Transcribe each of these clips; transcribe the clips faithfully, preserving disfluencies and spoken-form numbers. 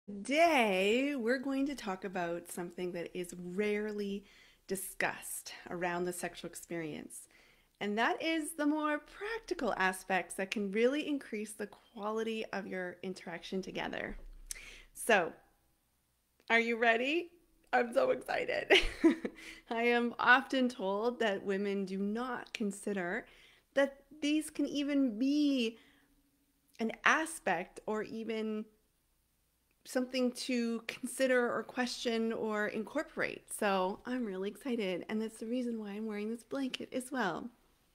Today, we're going to talk about something that is rarely discussed around the sexual experience, and that is the more practical aspects that can really increase the quality of your interaction together. So, are you ready? I'm so excited. I am often told that women do not consider that these can even be an aspect or even something to consider or question or incorporate. So I'm really excited, and that's the reason why I'm wearing this blanket as well.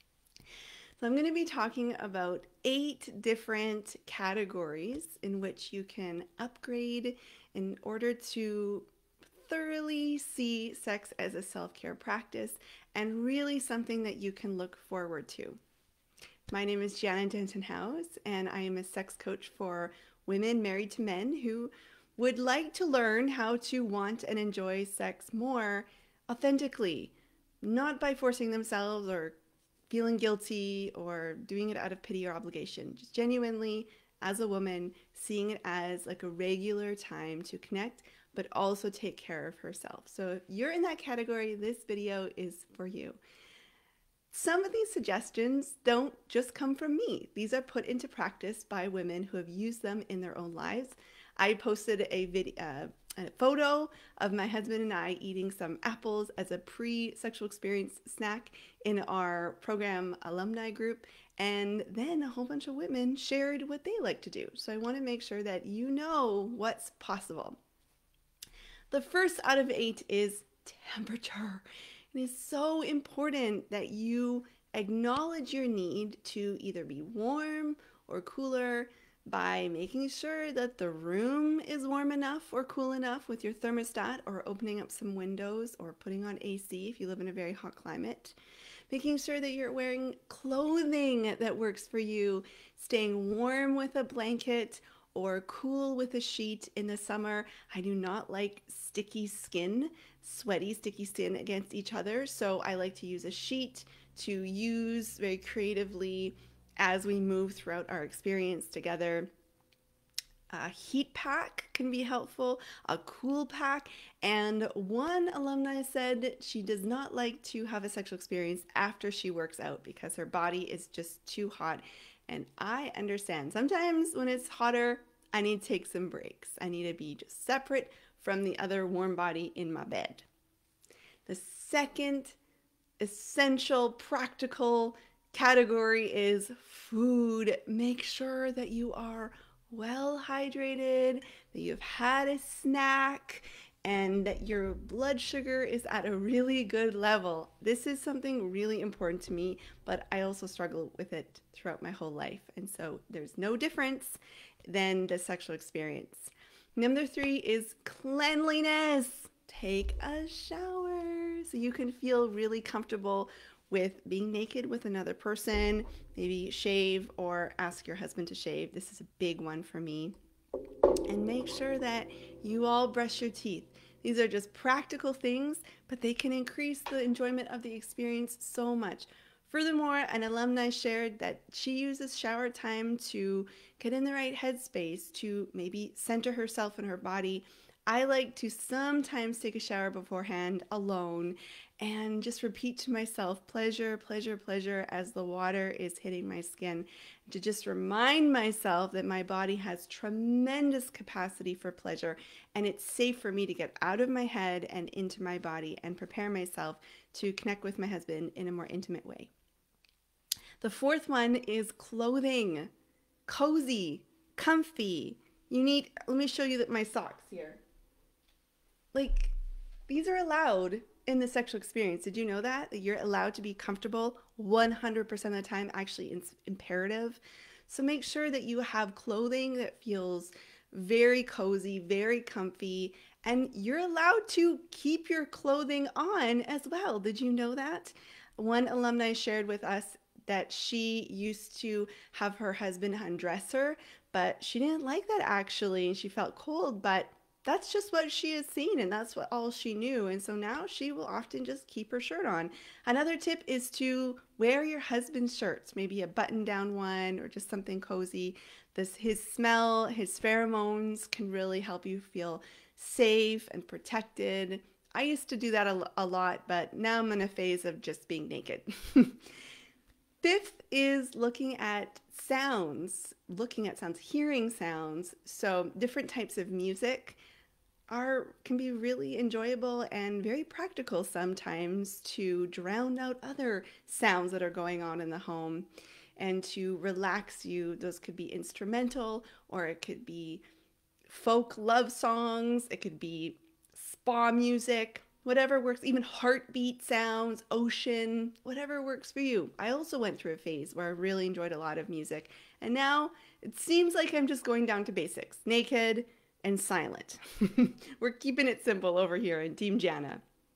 So I'm going to be talking about eight different categories in which you can upgrade in order to thoroughly see sex as a self care practice and really something that you can look forward to. My name is Janna Denton-Howes, and I am a sex coach for women married to men who would like to learn how to want and enjoy sex more authentically, not by forcing themselves or feeling guilty or doing it out of pity or obligation. Just genuinely, as a woman, seeing it as like a regular time to connect, but also take care of herself. So if you're in that category, this video is for you. Some of these suggestions don't just come from me. These are put into practice by women who have used them in their own lives. I posted a video, uh, a photo of my husband and I eating some apples as a pre-sexual experience snack in our program alumni group, and then a whole bunch of women shared what they like to do. So I want to make sure that you know what's possible. The first out of eight is temperature. It is so important that you acknowledge your need to either be warm or cooler by making sure that the room is warm enough or cool enough with your thermostat, or opening up some windows or putting on A C if you live in a very hot climate. Making sure that you're wearing clothing that works for you, staying warm with a blanket or cool with a sheet in the summer. I do not like sticky skin, sweaty, sticky skin against each other. So I like to use a sheet to use very creatively as we move throughout our experience together. A heat pack can be helpful, a cool pack. And one alumni said she does not like to have a sexual experience after she works out because her body is just too hot. And I understand. Sometimes when it's hotter, I need to take some breaks. I need to be just separate from the other warm body in my bed. The second essential practical category is food. Make sure that you are well hydrated, that you've had a snack, and that your blood sugar is at a really good level. This is something really important to me, but I also struggle with it throughout my whole life. And so there's no difference than the sexual experience. Number three is cleanliness. Take a shower so you can feel really comfortable with being naked with another person. Maybe shave or ask your husband to shave. This is a big one for me. And make sure that you all brush your teeth. These are just practical things, but they can increase the enjoyment of the experience so much. Furthermore, an alumni shared that she uses shower time to get in the right headspace, to maybe center herself and her body. I like to sometimes take a shower beforehand alone and just repeat to myself, pleasure, pleasure, pleasure, as the water is hitting my skin, to just remind myself that my body has tremendous capacity for pleasure, and it's safe for me to get out of my head and into my body and prepare myself to connect with my husband in a more intimate way. The fourth one is clothing. Cozy, comfy. You need, let me show you that my socks here. Like, these are allowed in the sexual experience. Did you know that? That you're allowed to be comfortable one hundred percent of the time? Actually, it's imperative. So make sure that you have clothing that feels very cozy, very comfy, and you're allowed to keep your clothing on as well. Did you know that? One alumni shared with us that she used to have her husband undress her, but she didn't like that actually, and she felt cold, but that's just what she has seen and that's what all she knew. And so now she will often just keep her shirt on. Another tip is to wear your husband's shirts, maybe a button down one or just something cozy. This his smell, his pheromones can really help you feel safe and protected. I used to do that a, a lot, but now I'm in a phase of just being naked. Fifth is looking at sounds, looking at sounds, hearing sounds. So different types of music are can be really enjoyable and very practical sometimes to drown out other sounds that are going on in the home and to relax you. Those could be instrumental or it could be folk love songs, it could be spa music, whatever works, even heartbeat sounds, ocean, whatever works for you. I also went through a phase where I really enjoyed a lot of music, and now it seems like I'm just going down to basics, naked and silent. We're keeping it simple over here in Team Janna.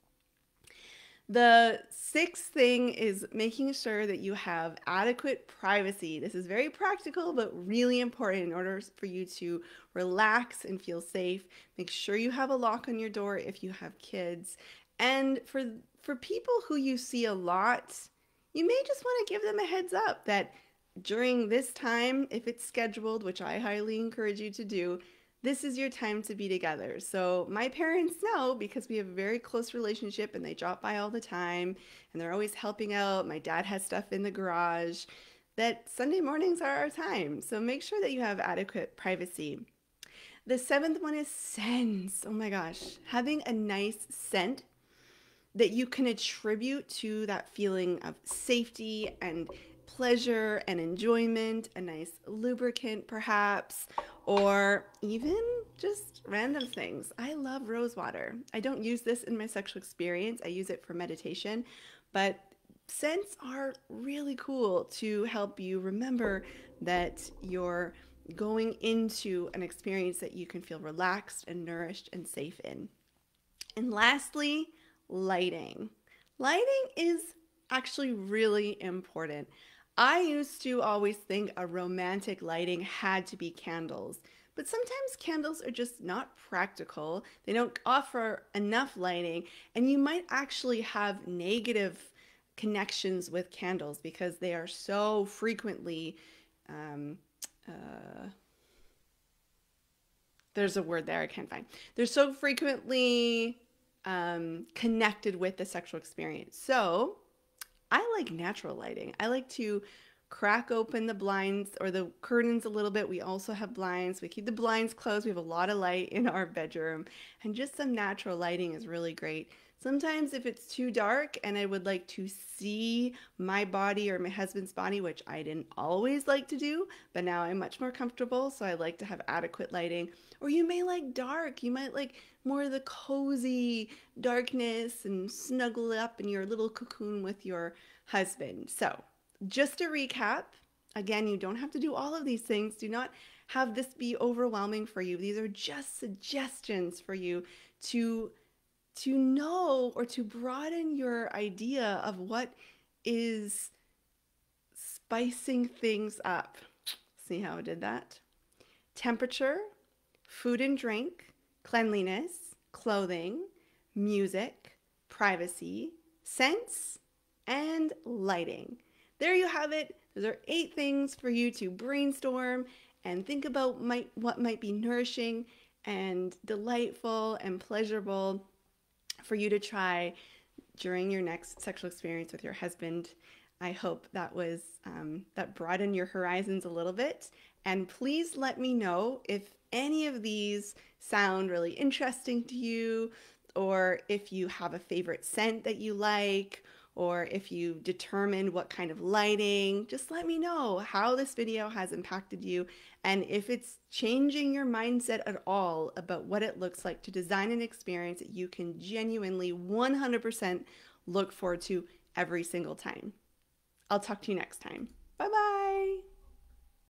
The sixth thing is making sure that you have adequate privacy. This is very practical, but really important in order for you to relax and feel safe. Make sure you have a lock on your door if you have kids. And for, for people who you see a lot, you may just want to give them a heads up that during this time, if it's scheduled, which I highly encourage you to do, this is your time to be together. So my parents know because we have a very close relationship and they drop by all the time and they're always helping out. My dad has stuff in the garage that Sunday mornings are our time. So make sure that you have adequate privacy. The seventh one is scents. Oh my gosh, having a nice scent that you can attribute to that feeling of safety and pleasure and enjoyment, a nice lubricant perhaps, or even just random things. I love rose water. I don't use this in my sexual experience. I use it for meditation, but scents are really cool to help you remember that you're going into an experience that you can feel relaxed and nourished and safe in. And lastly, lighting. Lighting is actually really important. I used to always think a romantic lighting had to be candles, but sometimes candles are just not practical. They don't offer enough lighting, and you might actually have negative connections with candles because they are so frequently, um, uh, there's a word there I can't find. They're so frequently um, connected with the sexual experience. So I like natural lighting. I like to crack open the blinds or the curtains a little bit. We also have blinds. We keep the blinds closed. We have a lot of light in our bedroom, and just some natural lighting is really great. Sometimes if it's too dark and I would like to see my body or my husband's body, which I didn't always like to do, but now I'm much more comfortable, so I like to have adequate lighting. Or you may like dark. You might like more of the cozy darkness and snuggle up in your little cocoon with your husband. So just to recap, again, you don't have to do all of these things. Do not have this be overwhelming for you. These are just suggestions for you to to know or to broaden your idea of what is spicing things up. See how I did that? Temperature, food and drink, cleanliness, clothing, music, privacy, scents, and lighting. There you have it. Those are eight things for you to brainstorm and think about might, what might be nourishing and delightful and pleasurable for you to try during your next sexual experience with your husband. I hope that was um, that broadened your horizons a little bit. And please let me know if any of these sound really interesting to you, or if you have a favorite scent that you like, or if you determined what kind of lighting. Just let me know how this video has impacted you and if it's changing your mindset at all about what it looks like to design an experience that you can genuinely one hundred percent look forward to every single time. I'll talk to you next time. Bye-bye.